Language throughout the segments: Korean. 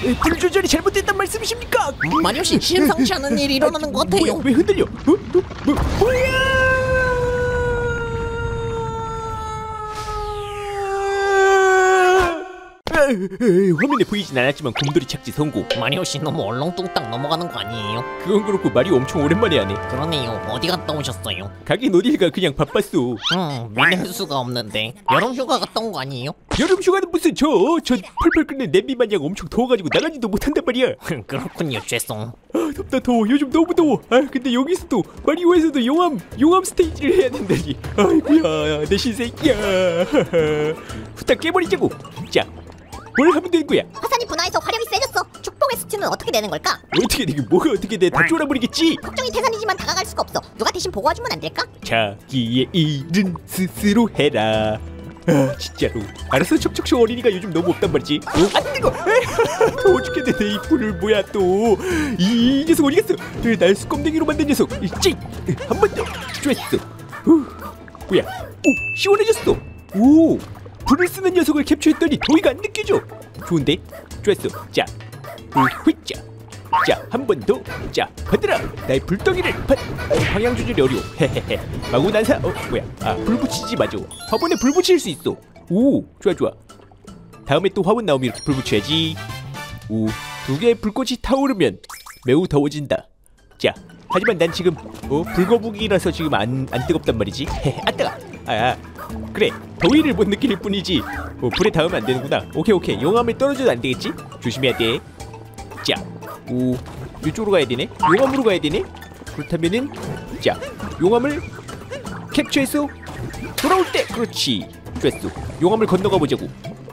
불 조절이 잘못됐단 말씀이십니까? 마녀씨 심상치 않은 일이 일어나는 것 같아요. 왜 흔들려? 뭐야? 화면에 보이진 않았지만 곰돌이 착지 성공. 마녀씨 너무 얼렁뚱땅 넘어가는 거 아니에요? 그건 그렇고 마리오 엄청 오랜만에 하네. 그러네요. 어디 갔다 오셨어요? 가긴 어딜 가, 그냥 바빴어. 믿을 수가 없는데 여름 휴가 갔다 온 거 아니에요? 여름 휴가는 무슨 저 펄펄 끓는 냄비 마냥 엄청 더워가지고 나가지도 못한단 말이야. 그렇군요. 죄송. 덥다 더워. 요즘 너무 더워. 근데 여기서도 마리오에서도 용암 스테이지를 해야 된다니. 아이고야 내 신세기야. 후딱 깨버리자고. 자, 뭘 하면 되는 거야? 화산이 분화해서 화력이 세졌어. 축복의 수치는 어떻게 되는 걸까? 어떻게 되게 뭐가 어떻게 돼? 다 쫄아버리겠지. 걱정이 태산이지만 다가갈 수가 없어. 누가 대신 보고와주면 안 될까? 자기의 일은 스스로 해라. 진짜로. 알았어. 척척척 어린이가 요즘 너무 없단 말이지. 안 뜨거. 더워 죽겠는데 이 불을 뭐야 또. 이 녀석 어디 갔어? 날 수검댕이로 만든 녀석. 찌. 한 번 더. 좋았어. 뭐야? 오, 시원해졌어. 오, 불을 쓰는 녀석을 캡처했더니 더위가 안 느껴져. 좋은데? 좋았어. 자, 휘자. 자, 한 번 더. 자, 받으라. 나의 불덩이를 방향 조절이 어려워. 헤헤헤. 마구 난사. 뭐야? 불 붙이지 마죠. 화분에 불 붙일 수 있어. 오, 좋아 좋아. 다음에 또 화분 나오면 이렇게 불 붙여야지. 오, 두 개의 불꽃이 타오르면 매우 더워진다. 자, 하지만 난 지금 불거북이라서 지금 안 뜨겁단 말이지. 헤헤. 뜨거. 그래. 더위를 못 느낄 뿐이지. 불에 닿으면 안 되는구나. 오케이. 용암에 떨어져도 안 되겠지? 조심해야 돼. 자, 오, 이쪽으로 가야 되네. 용암으로 가야 되네. 그렇다면은 자, 용암을 캡처해서 돌아올 때. 그렇지. 됐어. 용암을 건너가 보자고.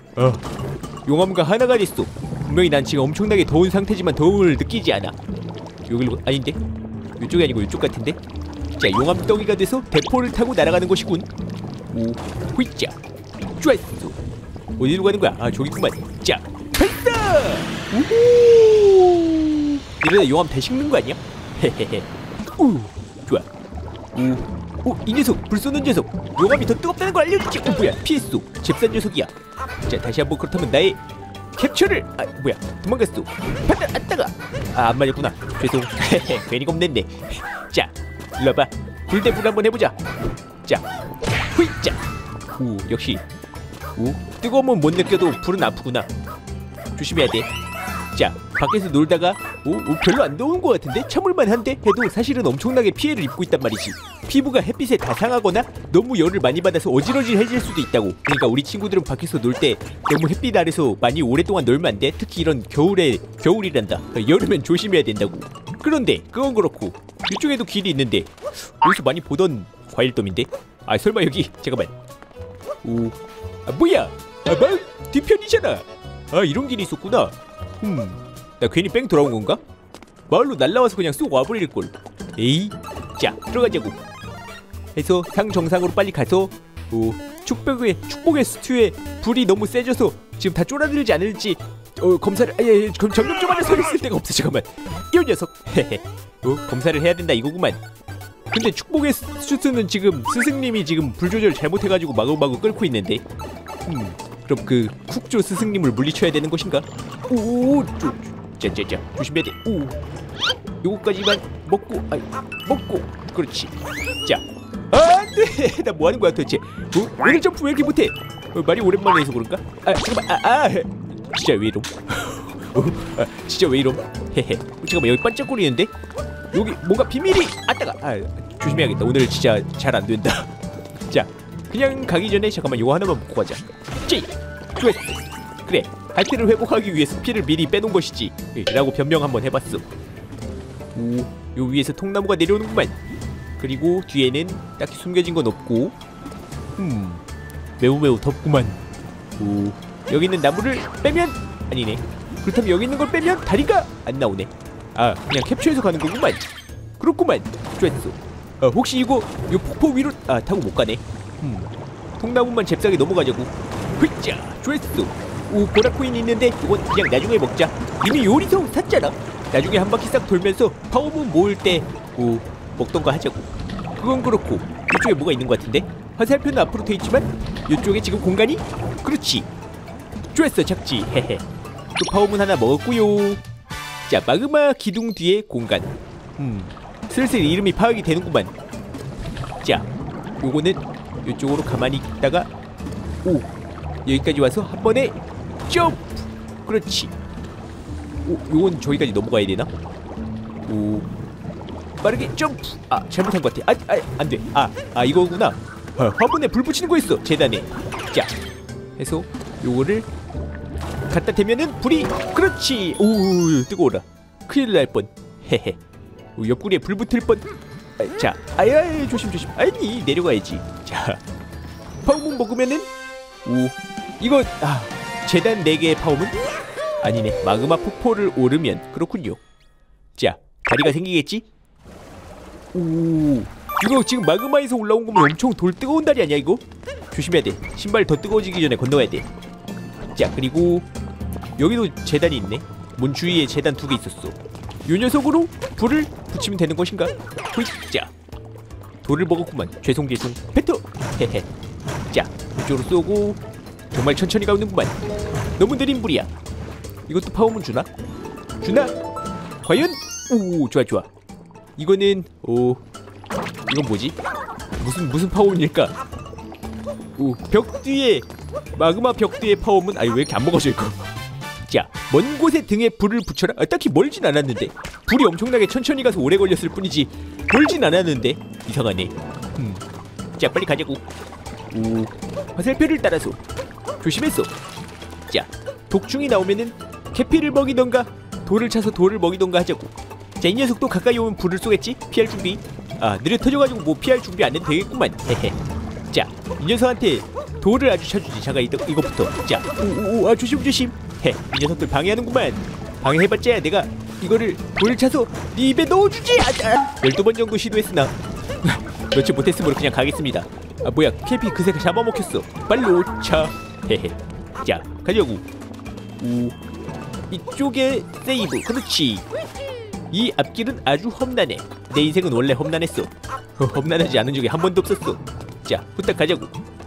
용암과 하나가 됐어. 분명히 난 지금 엄청나게 더운 상태지만 더움을 느끼지 않아. 여기로 아닌데? 이쪽이 아니고 이쪽 같은데? 자, 용암 덩이가 돼서 대포를 타고 날아가는 것이군. 오, 휘자. 좋았어. 어디로 가는 거야? 저기구만. 자, 발사! 우후! 이러다 용암 다 식는 거 아니야? 헤헤헤. 좋아. 이 녀석, 불 쏘는 녀석. 용암이 더 뜨겁다는 걸 알려주지. 뭐야? 피했어. 잽싼 녀석이야. 자, 다시 한번 그렇다면 나의 캡처를. 뭐야? 도망갔어. 받아, 안 따가. 안 맞았구나. 죄송. 헤헤, 괜히 겁냈네. 자, 일로 와봐. 불대불 한번 해보자. 자, 휘자. 역시. 뜨거우면 못 느껴도 불은 아프구나. 조심해야 돼. 자, 밖에서 놀다가 별로 안 더운 것 같은데? 참을만 한데? 해도 사실은 엄청나게 피해를 입고 있단 말이지. 피부가 햇빛에 다 상하거나 너무 열을 많이 받아서 어지러질해질 수도 있다고. 그러니까 우리 친구들은 밖에서 놀 때 너무 햇빛 아래서 많이 오랫동안 놀면 안 돼. 특히 이런 겨울이란다. 여름엔 조심해야 된다고. 그런데 그건 그렇고 이쪽에도 길이 있는데 여기서 많이 보던 과일돔인데? 설마 여기 잠깐만. 뭐야? 마을 뒤편이잖아. 이런 길이 있었구나. 나 괜히 뺑 돌아온 건가? 마을로 날라와서 그냥 쏙 와버릴걸. 에이, 자, 들어가자고. 해서 상 정상으로 빨리 가서 축복의 스튜에 불이 너무 세져서 지금 다 쫄아들지 않을지 검사를 그럼 점점 좀 안에 서 있을 데가 없어. 잠깐만. 이 녀석. 헤헤. 검사를 해야 된다 이거구만. 근데 축복의 스튜는 지금 스승님이 지금 불 조절 잘못해가지고 마구마구 끓고 있는데. 그럼 그 쿡조 스승님을 물리쳐야 되는 것인가? 짜짜짜 조심해야 돼. 요거까지만 먹고 그렇지. 자, 안돼. 나 뭐하는 거야 도대체? 오늘 점프 왜 이렇게 못해? 말이 오랜만에 해서 그런가? 잠깐만. 진짜 왜 이럼? 진짜 왜 이럼? 헤헤. 잠깐만, 여기 반짝거리는데? 여기 뭔가 비밀이. 조심해야겠다. 오늘 진짜 잘 안 된다. 자, 그냥 가기 전에 잠깐만 요거 하나만 먹고 가자. 좋았어. 그래, 하트를 회복하기 위해서 피를 미리 빼놓은 것이지 라고 변명 한번 해봤어. 요 위에서 통나무가 내려오는구만. 그리고 뒤에는 딱히 숨겨진 건 없고 매우 덥구만. 여기 있는 나무를 빼면 아니네. 그렇다면 여기 있는 걸 빼면 다리가 안 나오네. 그냥 캡처해서 가는 거구만. 그렇구만. 좋았어. 혹시 요 폭포 위로 타고 못 가네. 통나무만 잽싸게 넘어가자고. 휘자. 좋았어. 보라코인이 있는데 이건 그냥 나중에 먹자. 이미 요리서 샀잖아. 나중에 한 바퀴 싹 돌면서 파워문 모을 때 먹던가 하자고. 그건 그렇고 이쪽에 뭐가 있는 것 같은데? 화살표는 앞으로 돼 있지만 이쪽에 지금 공간이. 그렇지. 좋았어. 작지. 헤헤. 또 파워문 하나 먹었고요. 자, 마그마 기둥 뒤에 공간. 슬슬 이름이 파악이 되는구만. 자, 요거는 이쪽으로 가만히 있다가 오, 여기까지 와서 한 번에 점프. 그렇지. 오, 요건 저기까지 넘어가야 되나? 오, 빠르게 점프. 아, 잘못한 것 같아. 안 돼. 이거구나. 화분에 불 붙이는 거 있어, 재단에. 자, 해서 요거를 갖다 대면은 불이. 그렇지. 오, 뜨거워라. 큰일 날 뻔. 헤헤. 옆구리에 불 붙을 뻔. 자, 조심. 아니, 내려가야지. 자, 파워문 먹으면은 오, 이거 재단 4개의 파워문? 아니네, 마그마 폭포를 오르면. 그렇군요. 자, 다리가 생기겠지? 오, 이거 지금 마그마에서 올라온 거면 엄청 돌 뜨거운 다리 아니야 이거? 조심해야 돼. 신발 더 뜨거워지기 전에 건너야 돼. 자, 그리고 여기도 재단이 있네. 문 주위에 재단 2개 있었어. 요 녀석으로 불을 붙이면 되는 것인가? 자, 돌을 먹었구만. 죄송 뱉어. 헤헤. 자, 이쪽으로 쏘고. 정말 천천히 가는구만. 너무 느린 불이야. 이것도 파워문 주나? 과연? 오, 좋아. 이거는 이건 뭐지? 무슨 파워문일까? 오, 벽 뒤에 마그마 벽 뒤에 파워문. 왜 이렇게 안 먹어져 이거? 자, 먼 곳에 등에 불을 붙여라. 딱히 멀진 않았는데. 불이 엄청나게 천천히 가서 오래 걸렸을 뿐이지 멀진 않았는데. 이상하네. 자, 빨리 가자고. 오, 화살표를 따라서 조심했어. 자, 독충이 나오면은 캐피를 먹이던가 돌을 차서 돌을 먹이던가 하자고. 자, 이 녀석도 가까이 오면 불을 쏘겠지? 피할 준비. 느려 터져가지고 뭐 피할 준비 안 해도 되겠구만. 헤헤. 자, 이 녀석한테 돌을 아주 쳐주지. 잠깐 이거부터. 자, 조심. 헤, 이 녀석들 방해하는구만. 방해해봤자 내가 이거를 돌을 차서 네 입에 넣어주지. 12번 정도 시도했으나 넣지 못했으므로 그냥 가겠습니다. 뭐야, 캐피 그새 잡아먹혔어. 빨로 차. 헤헤. 자, 가자고. 오, 이쪽에 세이브. 그렇지. 이 앞길은 아주 험난해. 내 인생은 원래 험난했어. 험난하지 않은 적이 한 번도 없었어. 자, 후딱 가자고.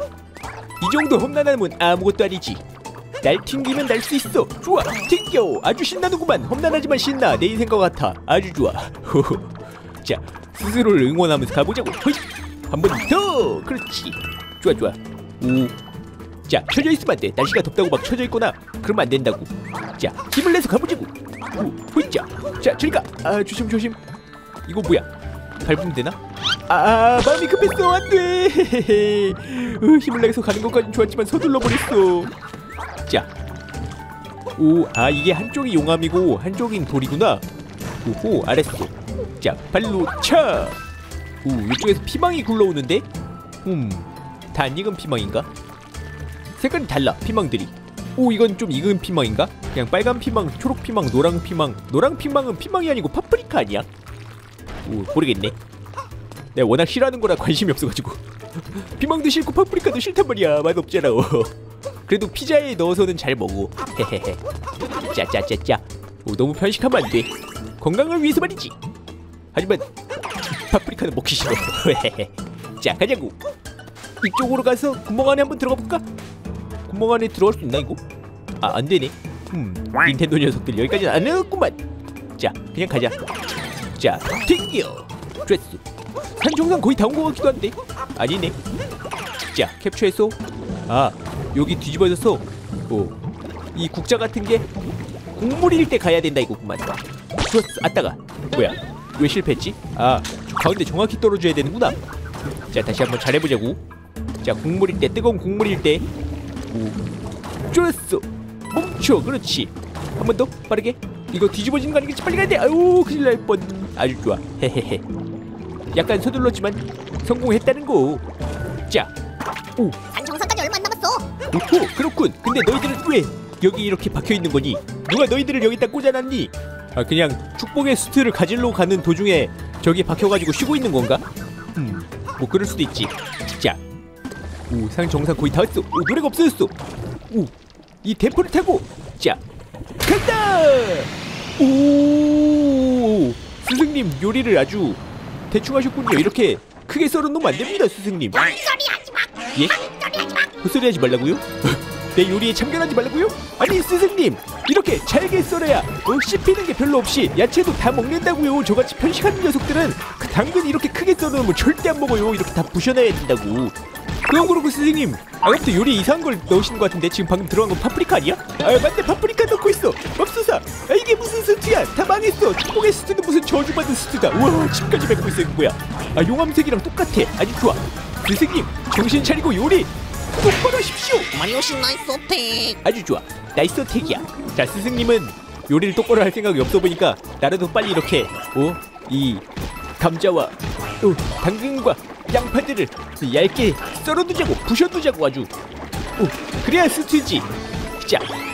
이 정도 험난함은 아무것도 아니지. 날 튕기면 날 수 있어. 좋아, 튕겨. 아주 신나는구만. 험난하지만 신나. 내 인생과 같아. 아주 좋아. 자, 스스로를 응원하면서 가보자고. 한 번 더. 그렇지. 좋아. 오, 자, 쳐져 있으면 안 돼. 날씨가 덥다고 막 쳐져 있거나 그러면 안 된다고. 자, 힘을 내서 가보자고. 오, 호이자. 자, 저리 가. 조심. 이거 뭐야? 밟으면 되나? 마음이 급했어. 안 돼. 힘을 내서 가는 것까진 좋았지만 서둘러 버렸어. 자, 오, 이게 한쪽이 용암이고 한쪽인 돌이구나. 오호, 알았어. 자, 발로 차. 오, 이쪽에서 피망이 굴러오는데? 다 안 익은 피망인가? 색깔이 달라, 피망들이. 오, 이건 좀 익은 피망인가? 그냥 빨간 피망, 초록 피망, 노랑 피망. 노랑 피망은 피망이 아니고 파프리카 아니야? 오, 모르겠네. 내가 워낙 싫어하는 거라 관심이 없어가지고. 피망도 싫고 파프리카도 싫단 말이야. 맛없잖아. 그래도 피자에 넣어서는 잘 먹어. 헤헤헤. 짜짜짜짜. 오, 너무 편식하면 안 돼. 건강을 위해서 말이지. 하지만 파프리카는 먹기 싫어. 자, 가자고. 이쪽으로 가서 구멍 안에 한번 들어가 볼까? 구멍 안에 들어갈 수 있나 이거? 안 되네. 닌텐도 녀석들 여기까지는 안 해놨구만. 자, 그냥 가자. 자, 튕겨. 좋았어. 산 정상 거의 다 온 것 같기도 한데. 아니네. 자, 캡처해서. 여기 뒤집어져서 이 국자 같은 게 국물일 때 가야 된다 이거구만. 좋았어. 아따가. 뭐야, 왜 실패했지? 가운데 정확히 떨어져야 되는구나. 자, 다시 한번 잘해보자고. 자, 국물일 때, 뜨거운 국물일 때. 오, 좋았어. 멈춰. 그렇지. 한 번 더 빠르게. 이거 뒤집어지는 거 아니겠지? 빨리 가야 돼. 큰일 날 뻔. 아주 좋아. 헤헤헤. 약간 서둘렀지만 성공했다는 거. 자, 오, 산 정상까지 얼마 안 남았어. 오호, 그렇군. 근데 너희들은 왜 여기 이렇게 박혀있는 거니? 누가 너희들을 여기다 꽂아놨니? 그냥 축복의 수트를 가지러 가는 도중에 저기 박혀가지고 쉬고 있는 건가? 뭐 그럴 수도 있지. 자, 오, 상 정상 거의 다 왔어. 오, 노래가 없어졌어. 오, 이 대포를 타고. 자, 간다. 오, 스승님 요리를 아주 대충 하셨군요. 이렇게 크게 썰어 놓으면 안 됩니다, 스승님. 소리 하지 마. 예? 헛소리 하지 말라고요? 내 요리에 참견하지 말라고요? 아니 스승님 이렇게 잘게 썰어야 씹히는 게 별로 없이 야채도 다 먹는다고요. 저같이 편식하는 녀석들은 그 당근 이렇게 크게 썰어놓으면 절대 안 먹어요. 이렇게 다 부셔놔야 된다고. 그건 그렇고 스승님 아까부터 요리에 이상한 걸 넣으시는 것 같은데 지금 방금 들어간 건 파프리카 아니야? 아 맞네 파프리카 넣고 있어. 맙소사 아 이게 무슨 스튜야. 다 망했어. 축복의 스튜는 무슨 저주받은 스튜다. 우와 침까지 뱉고 있어. 이거 뭐야. 아 용암색이랑 똑같아. 아주 좋아. 스승님 정신 차리고 요리 똑바로 하십시오. 마리오씨 나이스 어택. 아주 좋아. 나이스 어택이야. 자 스승님은 요리를 똑바로 할 생각이 없어 보니까 나라도 빨리 이렇게 이 감자와 또 당근과 양파들을 얇게 썰어두자고 부셔두자고 아주. 그래야 스튜지. 자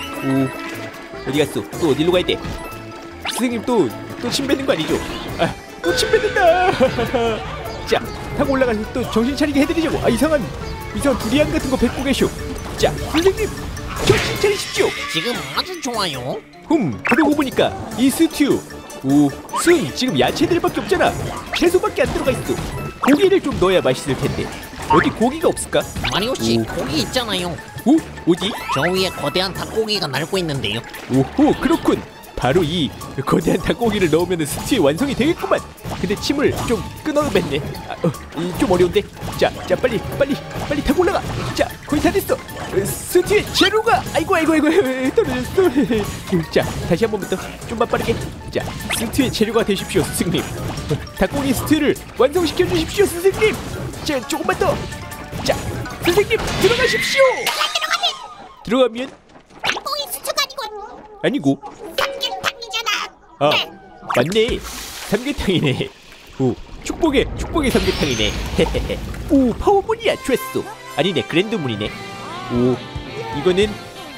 어디 갔어? 또 어디로 가야 돼? 스승님 또 침 뱉는 거 아니죠? 아 또 침 뱉는다. 자 타고 올라가서 또 정신 차리게 해드리자고. 아 이상한 두리안 같은 거 뱉고 계쇼. 자 선생님 정신 차리십시오. 지금 아주 좋아요. 그러고 보니까 이 스튜 순 지금 야채들밖에 없잖아. 채소밖에 안 들어가 있어. 고기를 좀 넣어야 맛있을 텐데 어디 고기가 없을까? 마리오씨 고기 있잖아요. 어디? 저 위에 거대한 닭고기가 날고 있는데요. 오호 그렇군. 바로 이 거대한 닭고기를 넣으면 스튜의 완성이 되겠구만. 근데 침을 좀 끊어뱉네. 좀 어려운데. 자 빨리 타고 올라가. 자 거의 다 됐어. 스튜의 재료가 아이고 떨어졌어. 자 다시 한 번부터 좀만 빠르게. 자 스튜의 재료가 되십시오 스승님. 닭고기 스튜를 완성시켜 주십시오 스승님. 자 조금만 더. 자 선생님 들어가십시오. 들어가면 닭고기 스튜가 아니고 삼계탕이잖아. 아 맞네 삼계탕이네. 축복의 삼계탕이네. 오 파워문이야. 좋았어. 아니네 그랜드문이네. 이거는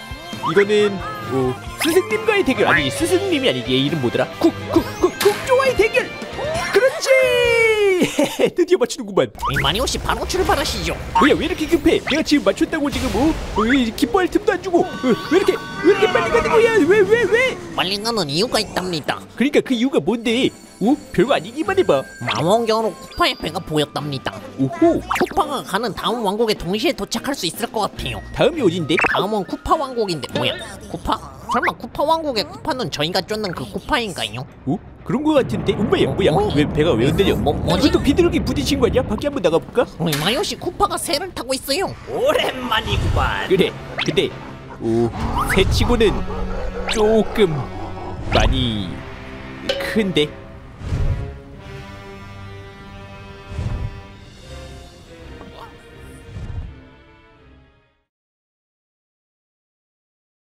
스승님과의 대결. 아니 스승님이 아니지. 얘 이름 뭐더라? 국조와의 대결. 그렇지. 드디어 맞추는구만. 마리오씨 바로 출발하시죠. 뭐야 왜 이렇게 급해? 내가 지금 맞췄다고 지금 기뻐할 틈도 안 주고 왜 이렇게 빨리 가는 거야? 왜? 빨리 가는 이유가 있답니다. 그러니까 그 이유가 뭔데? 별거 아니기만 해봐. 망원경으로 쿠파의 배가 보였답니다. 오호 쿠파가 가는 다음 왕국에 동시에 도착할 수 있을 것 같아요. 다음이 어딘데? 다음은 쿠파 왕국인데 뭐야? 쿠파? 설마 쿠파 왕국의 쿠파는 저희가 쫓는 그 쿠파인가요? 그런 거 같은데? 뭐야? 왜 배가 왜 흔들려? 뭐지? 또 비둘기 부딪힌 거 아니야? 밖에 한번 나가볼까? 마리오씨 쿠파가 새를 타고 있어요. 오랜만이구만. 그래 근데 새치고는 조금 많이 큰데?